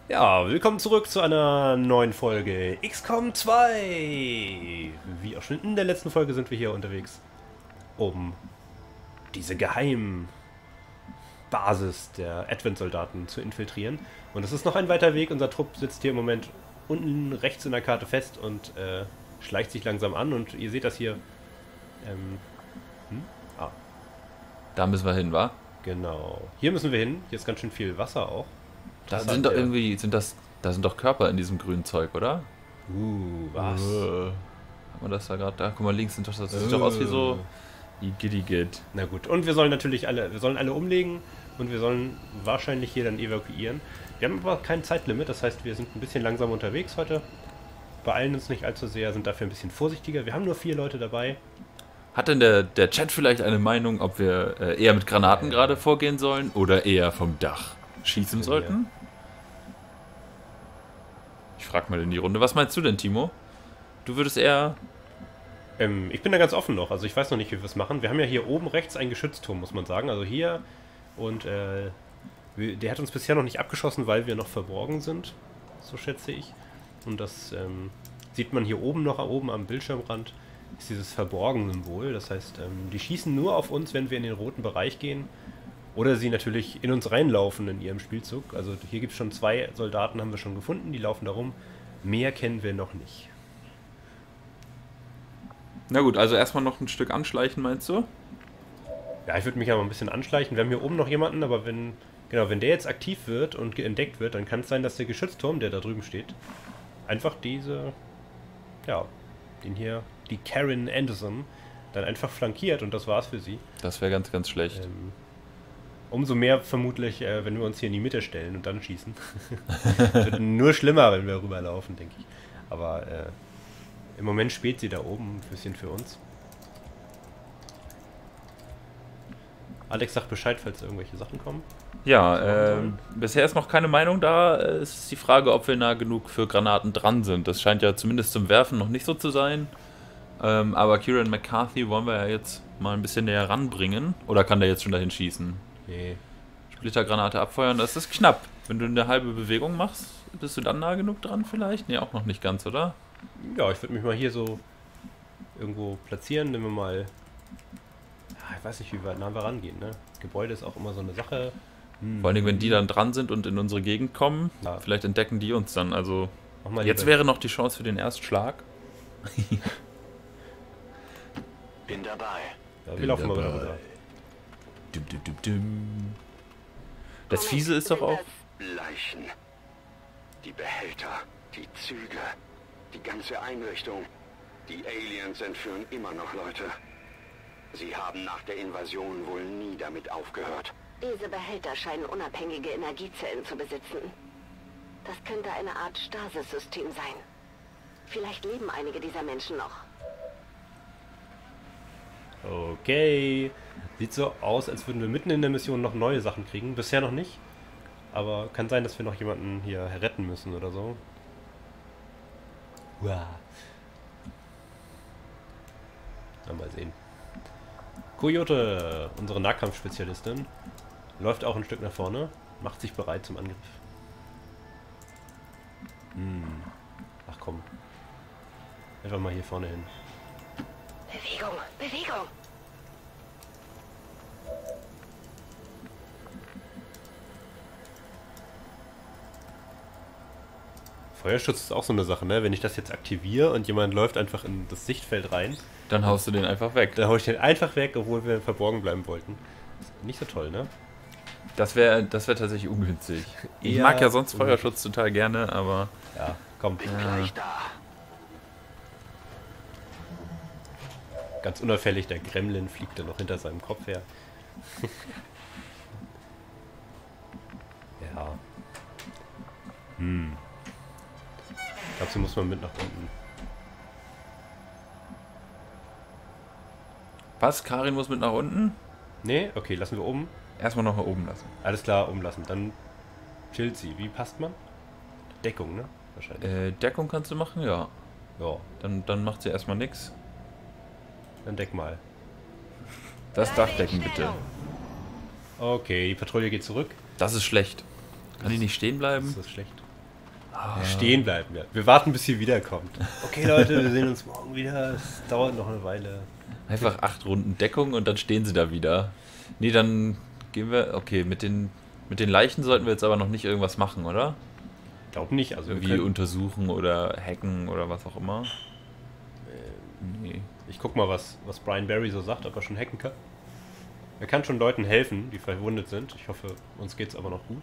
Ja, willkommen zurück zu einer neuen Folge XCOM 2. Wie auch schon in der letzten Folge sind wir hier unterwegs, um diese Geheimbasis der Advent-Soldaten zu infiltrieren. Und es ist noch ein weiter Weg. Unser Trupp sitzt hier im Moment unten rechts in der Karte fest und schleicht sich langsam an. Und ihr seht das hier. Ähm, ah, Da müssen wir hin, wa? genau. Hier müssen wir hin. Hier ist ganz schön viel Wasser auch. Da Das sind hat doch der- irgendwie, da sind doch Körper in diesem grünen Zeug, oder? Was? Haben wir das da gerade? Da, guck mal, links sind doch, das sieht doch aus wie so Igidigit. Na gut, und wir sollen alle umlegen und wir sollen wahrscheinlich hier dann evakuieren. Wir haben aber kein Zeitlimit, das heißt, wir sind ein bisschen langsam unterwegs heute. Beeilen uns nicht allzu sehr, sind dafür ein bisschen vorsichtiger. Wir haben nur 4 Leute dabei. Hat denn der Chat vielleicht eine Meinung, ob wir eher mit Granaten gerade vorgehen sollen oder eher vom Dach schießen sollten? Ich frag mal in die Runde. Was meinst du denn, Timo? Du würdest eher... Ich bin da ganz offen noch, also ich weiß noch nicht, wie wir es machen. Wir haben ja hier oben rechts einen Geschützturm, muss man sagen. Also hier und der hat uns bisher noch nicht abgeschossen, weil wir noch verborgen sind, so schätze ich. Und das sieht man hier oben noch, oben am Bildschirmrand, ist dieses Verborgen-Symbol. Das heißt, die schießen nur auf uns, wenn wir in den roten Bereich gehen. Oder sie natürlich in uns reinlaufen in ihrem Spielzug. Also hier gibt es schon 2 Soldaten, haben wir schon gefunden, die laufen da rum. Mehr kennen wir noch nicht. Na gut, also erstmal noch ein Stück anschleichen, meinst du? Ja, ich würde mich aber ein bisschen anschleichen. Wir haben hier oben noch jemanden, aber wenn der jetzt aktiv wird und entdeckt wird, dann kann es sein, dass der Geschützturm, der da drüben steht, einfach die Karen Anderson, dann einfach flankiert und das war's für sie. Das wäre ganz, ganz schlecht. Umso mehr vermutlich, wenn wir uns hier in die Mitte stellen und dann schießen. Wird nur schlimmer, wenn wir rüberlaufen, denke ich. Aber im Moment spielt sie da oben ein bisschen für uns. Alex sagt Bescheid, falls irgendwelche Sachen kommen. Ja, bisher ist noch keine Meinung da. Es ist die Frage, ob wir nah genug für Granaten dran sind. Das scheint ja zumindest zum Werfen noch nicht so zu sein. Aber Kieran McCarthy wollen wir ja jetzt mal ein bisschen näher ranbringen. Oder kann der jetzt schon dahin schießen? Nee. Splittergranate abfeuern, das ist knapp. Wenn du eine halbe Bewegung machst, bist du dann nah genug dran vielleicht? Nee, auch noch nicht ganz, oder? Ja, ich würde mich mal hier so irgendwo platzieren. Nehmen wir mal... Ich weiß nicht, wie weit nah wir rangehen, ne? Gebäude ist auch immer so eine Sache. Vor allen Dingen, wenn die dann dran sind und in unsere Gegend kommen, Ja. vielleicht entdecken die uns dann. Also Mach mal jetzt lieber- wäre noch die Chance für den Erstschlag. Bin dabei. Ja, wir laufen mal wieder runter. Dum, dum, dum, dum. Das Fiese ist doch auch... Leichen. Die Behälter, die Züge, die ganze Einrichtung. Die Aliens entführen immer noch Leute. Sie haben nach der Invasion wohl nie damit aufgehört. Diese Behälter scheinen unabhängige Energiezellen zu besitzen. Das könnte eine Art Stasis-System sein. Vielleicht leben einige dieser Menschen noch. Okay. Sieht so aus, als würden wir mitten in der Mission noch neue Sachen kriegen. Bisher noch nicht. Aber kann sein, dass wir noch jemanden hier retten müssen oder so. Wow. Na, mal sehen. Coyote, unsere Nahkampfspezialistin, läuft auch ein Stück nach vorne. Macht sich bereit zum Angriff. Ach komm. Einfach mal hier vorne hin. Bewegung, Bewegung! Feuerschutz ist auch so eine Sache, ne? Wenn ich das jetzt aktiviere und jemand läuft einfach in das Sichtfeld rein, Dann haust du den einfach weg. dann hau ich den einfach weg, obwohl wir verborgen bleiben wollten. Ist nicht so toll, ne? Das wär tatsächlich ungünstig. Ich Ja, mag ja sonst Feuerschutz total gerne, aber... Ja, komm. Bin gleich da. Ganz unauffällig, der Gremlin fliegt dann noch hinter seinem Kopf her. Ja. Ich glaube, sie muss man mit nach unten. Was? Karin muss mit nach unten? Nee? Okay, lassen wir oben. Erstmal noch nach oben lassen. Alles klar, umlassen. Dann chillt sie. Wie passt man? Deckung, ne? Wahrscheinlich. Deckung kannst du machen? Ja. Ja, Dann macht sie erstmal nichts. dann deck mal. Das Dachdecken bitte. Okay, die Patrouille geht zurück. Das ist schlecht. Kann die nicht stehen bleiben? Das ist schlecht. Stehen bleiben, ja. Wir warten, bis sie wiederkommt. Okay, Leute, wir sehen uns morgen wieder. Es dauert noch eine Weile. Einfach 8 Runden Deckung und dann stehen sie da wieder. Nee, dann gehen wir... Okay, mit den Leichen sollten wir jetzt aber noch nicht irgendwas machen, oder? Ich glaube nicht. Also Irgendwie untersuchen oder hacken oder was auch immer. Nee. Ich guck mal, was Brian Barry so sagt, ob er schon hacken kann. Er kann schon Leuten helfen, die verwundet sind. Ich hoffe, uns geht's aber noch gut.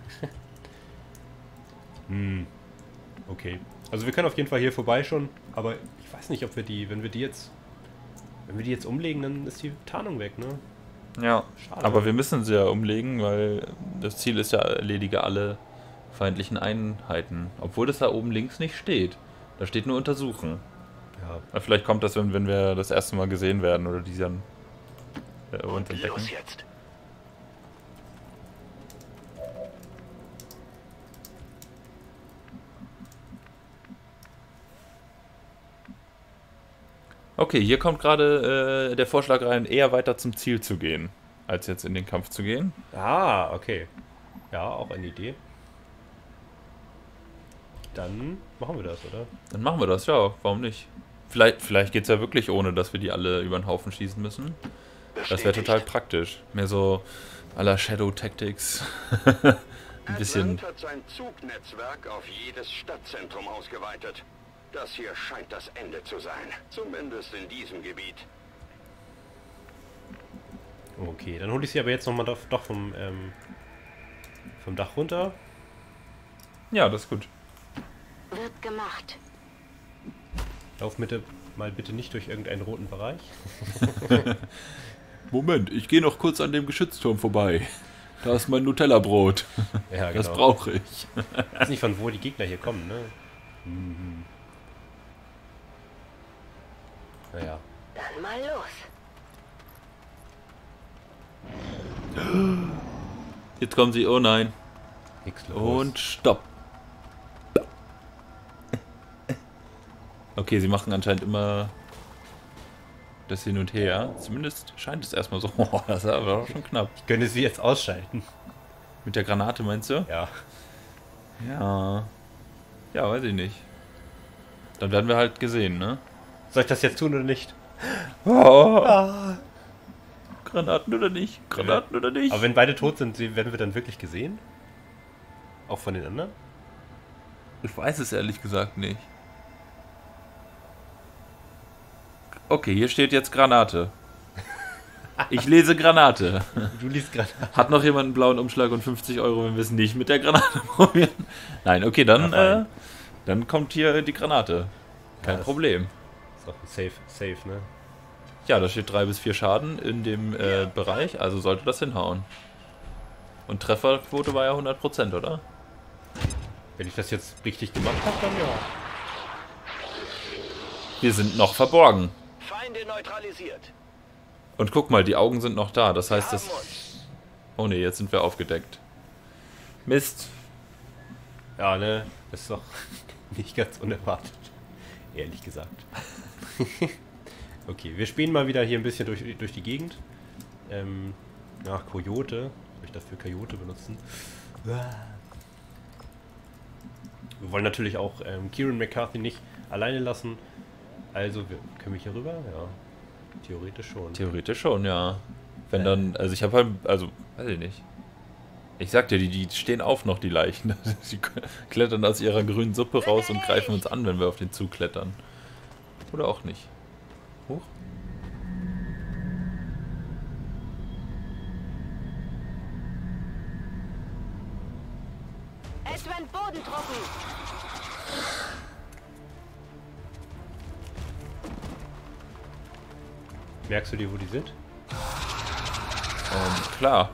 Okay. Also wir können auf jeden Fall hier vorbei schon, aber ich weiß nicht, ob wir die, wenn wir die jetzt umlegen, dann ist die Tarnung weg, ne? Ja, Schade. aber wir müssen sie ja umlegen, weil das Ziel ist ja, erledige alle feindlichen Einheiten. Obwohl das da oben links nicht steht. Da steht nur untersuchen. Ja. Aber vielleicht kommt das, wenn wir das erste Mal gesehen werden oder die dann uns entdecken. Los jetzt. Okay, hier kommt gerade der Vorschlag rein, eher weiter zum Ziel zu gehen, als jetzt in den Kampf zu gehen. Ah, okay. Ja, auch eine Idee. Dann machen wir das, oder? Dann machen wir das, ja, warum nicht? Vielleicht geht es ja wirklich ohne, dass wir die alle über den Haufen schießen müssen. Das wäre total praktisch. Mehr so à la Shadow Tactics. Ein bisschen. Atlant hat sein Zugnetzwerk auf jedes Stadtzentrum ausgeweitet. Das hier scheint das Ende zu sein. Zumindest in diesem Gebiet. Okay, dann hole ich sie aber jetzt nochmal doch vom Dach runter. Ja, das ist gut. Wird gemacht. Lauf mal bitte nicht durch irgendeinen roten Bereich. Moment, ich gehe noch kurz an dem Geschützturm vorbei. Da ist mein Nutella-Brot. Ja, Das genau. brauche ich. Ich weiß nicht, von wo die Gegner hier kommen, ne? Mhm. Naja. Dann mal los. Jetzt kommen sie, oh nein. Nix los. Und stopp. Okay, sie machen anscheinend immer das hin und her. Zumindest scheint es erstmal so. Oh, das war aber schon knapp. Ich könnte sie jetzt ausschalten. Mit der Granate meinst du? Ja. Ja. Ja, weiß ich nicht. Dann werden wir halt gesehen, ne? Soll ich das jetzt tun oder nicht? Oh. Granaten oder nicht? Granaten oder nicht? Aber wenn beide tot sind, werden wir dann wirklich gesehen? Auch von den anderen? Ich weiß es ehrlich gesagt nicht. Okay, hier steht jetzt Granate. Ich lese Granate. Du liest gerade. Hat noch jemand einen blauen Umschlag und 50 Euro, wenn wir es nicht mit der Granate probieren? Nein, okay, dann kommt hier die Granate. Kein das Problem. Ist doch safe, ne? Ja, da steht 3 bis 4 Schaden in dem Bereich, also sollte das hinhauen. Und Trefferquote war ja 100%, oder? Wenn ich das jetzt richtig gemacht habe, dann ja. Wir sind noch verborgen. Feinde neutralisiert. Und guck mal, die Augen sind noch da, das heißt, Haben das... uns. Oh ne, jetzt sind wir aufgedeckt. Mist. Ja, ne? Das ist doch nicht ganz unerwartet. Ehrlich gesagt. Okay, wir spielen mal wieder hier ein bisschen durch die Gegend. Nach Coyote. Soll ich dafür Coyote benutzen? Wir wollen natürlich auch Kieran McCarthy nicht alleine lassen. Also, können wir hier rüber? Ja. Theoretisch schon. Theoretisch schon, ja. Wenn dann, also ich habe halt, also, weiß ich nicht. Ich sag dir, die stehen auf noch, die Leichen. Sie klettern aus ihrer grünen Suppe raus und greifen uns an, wenn wir auf den Zug klettern. Oder auch nicht. Hoch. Es werden Bodentruppen. Merkst du dir, wo die sind? Klar.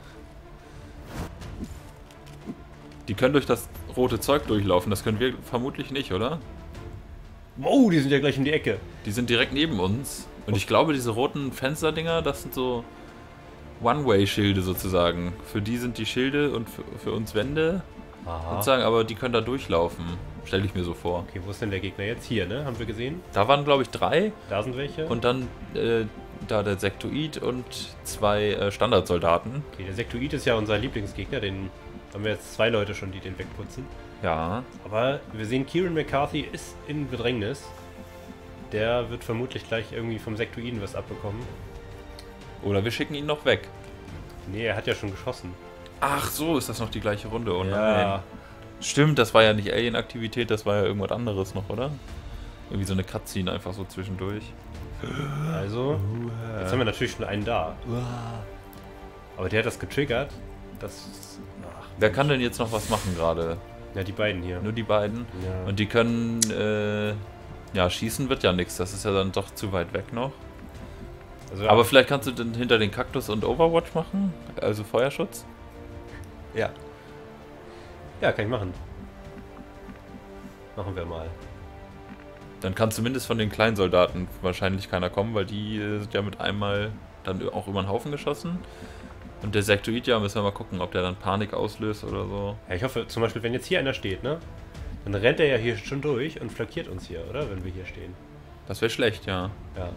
Die können durch das rote Zeug durchlaufen, das können wir vermutlich nicht, oder? Wow, die sind ja gleich in die Ecke. Die sind direkt neben uns. Und ich glaube, diese roten Fensterdinger, das sind so One-Way-Schilde sozusagen. Für die sind die Schilde und für uns Wände. Aha. Sozusagen, aber die können da durchlaufen. Stelle ich mir so vor. Okay, wo ist denn der Gegner jetzt? Hier, ne? Haben wir gesehen? Da waren, glaube ich, 3. Da sind welche. Und dann da der Sektoid und 2 Standardsoldaten. Okay, der Sektoid ist ja unser Lieblingsgegner, den Haben wir jetzt 2 Leute schon, die den wegputzen. Ja. Aber wir sehen, Kieran McCarthy ist in Bedrängnis. Der wird vermutlich gleich irgendwie vom Sektoiden was abbekommen. Oder wir schicken ihn noch weg. Nee, er hat ja schon geschossen. Ach so, ist das noch die gleiche Runde? Oh Ja. nein. Stimmt, das war ja nicht Alien-Aktivität, das war ja irgendwas anderes noch, oder? Irgendwie so eine Cutscene einfach so zwischendurch. Also, jetzt haben wir natürlich schon einen da. Aber der hat das getriggert. Das. Ach, Wer kann denn jetzt noch was machen gerade? ja, die beiden hier. Nur die beiden? Ja. Und die können, ja, schießen wird ja nichts, das ist ja dann doch zu weit weg noch. Also, Aber vielleicht kannst du dann hinter den Kaktus und Overwatch machen? Also Feuerschutz? ja. Ja, kann ich machen. Machen wir mal. Dann kann zumindest von den kleinen Soldaten wahrscheinlich keiner kommen, weil die sind ja mit einmal dann auch über den Haufen geschossen. Und der Sektoid, ja, müssen wir mal gucken, ob der dann Panik auslöst oder so. Ja, ich hoffe, zum Beispiel, wenn jetzt hier einer steht, ne? Dann rennt er ja hier schon durch und flankiert uns hier, oder? Wenn wir hier stehen. Das wäre schlecht, ja. Ja.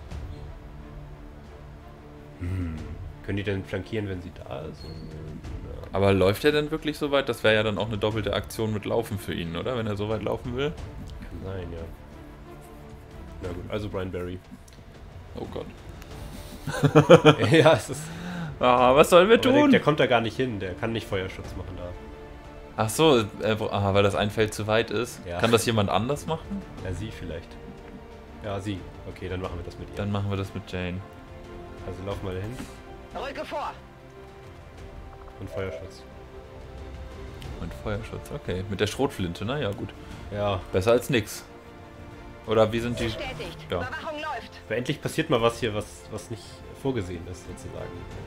Können die denn flankieren, wenn sie da sind? Aber läuft er denn wirklich so weit? Das wäre ja dann auch eine doppelte Aktion mit Laufen für ihn, oder? Wenn er so weit laufen will. Kann sein, ja. Na gut, also Brian Barry. Oh Gott. Ja, es ist. Ah, was sollen wir Aber tun? der kommt da gar nicht hin, der kann nicht Feuerschutz machen da. Ach so, weil das ein Feld zu weit ist. Ja. Kann das jemand anders machen? Ja, sie vielleicht. Ja, sie. Okay, dann machen wir das mit ihr. Dann machen wir das mit Jane. Also lauf mal hin Rücke vor! und Feuerschutz. Und Feuerschutz, okay. Mit der Schrotflinte, na ja, gut. Ja, Besser als nix. Oder wie sind die... Bestätigt. Ja. Überwachung läuft. aber endlich passiert mal was hier, was nicht vorgesehen ist, sozusagen.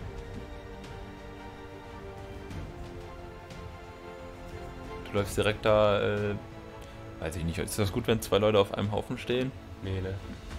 Du läufst direkt da, weiß ich nicht, ist das gut, wenn 2 Leute auf einem Haufen stehen? Nee, ne?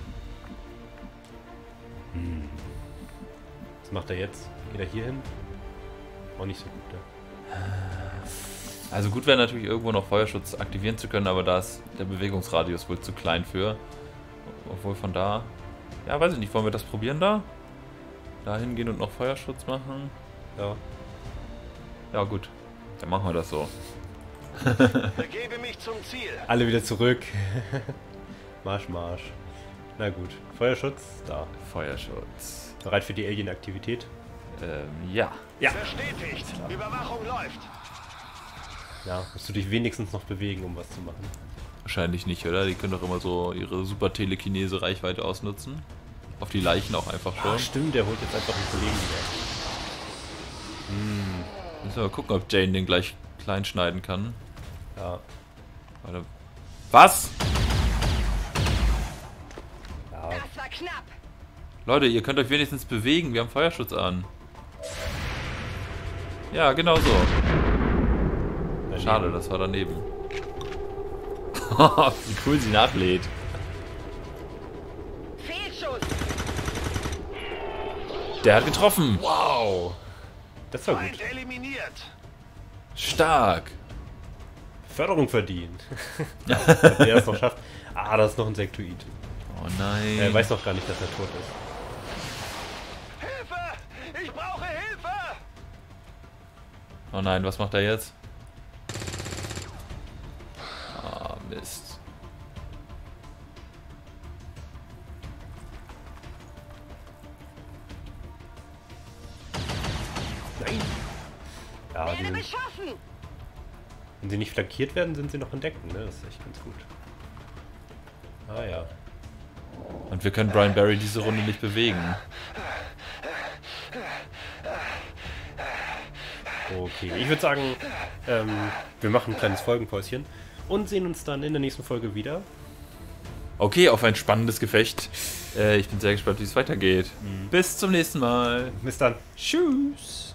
Was macht er jetzt? Geht er hier hin? Auch nicht so gut, ne? Also gut wäre natürlich irgendwo noch Feuerschutz aktivieren zu können, aber da ist der Bewegungsradius wohl zu klein für. Obwohl von da... Ja, weiß ich nicht, wollen wir das probieren da? Da hingehen und noch Feuerschutz machen? Ja. Ja gut, dann machen wir das so. Begebe mich zum Ziel. Alle wieder zurück. Marsch, Marsch. Na gut. Feuerschutz, da. Feuerschutz. Bereit für die Alien-Aktivität? Ja. Ja. Bestätigt. Überwachung läuft. Ja, musst du dich wenigstens noch bewegen, um was zu machen. Wahrscheinlich nicht, oder? Die können doch immer so ihre super Telekinese-Reichweite ausnutzen. Auf die Leichen auch einfach schon. Ach stimmt, der holt jetzt einfach einen Kollegen wieder. Müssen wir mal gucken, ob Jane den gleich klein schneiden kann. Ja. Warte. Was? Ja, Das war knapp. Leute, ihr könnt euch wenigstens bewegen. Wir haben Feuerschutz an. Ja, genau so. Schade, das war daneben. Wie cool sie nachlädt. Fehlschuss. Der hat getroffen. Wow. Das war gut. Feind eliminiert. Stark. Förderung verdient. Ja, ob der es noch schafft. Ah, das ist noch ein Sektoid. Oh nein. Er weiß noch gar nicht, dass er tot ist. Hilfe! Ich brauche Hilfe! Oh nein, was macht er jetzt? Ah, Mist. Nein. Ja, Werde die sind, beschossen. wenn sie nicht flankiert werden, sind sie noch in Deckung, ne? Das ist echt ganz gut. Ah ja. Und wir können Brian Barry diese Runde nicht bewegen. Okay, ich würde sagen, wir machen ein kleines Folgenpäuschen und sehen uns dann in der nächsten Folge wieder. Okay, auf ein spannendes Gefecht. Ich bin sehr gespannt, wie es weitergeht. Bis zum nächsten Mal. Bis dann. Tschüss.